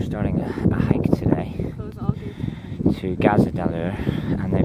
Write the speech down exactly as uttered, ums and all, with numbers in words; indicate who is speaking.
Speaker 1: starting a, a hike today to Gasadalur, and they've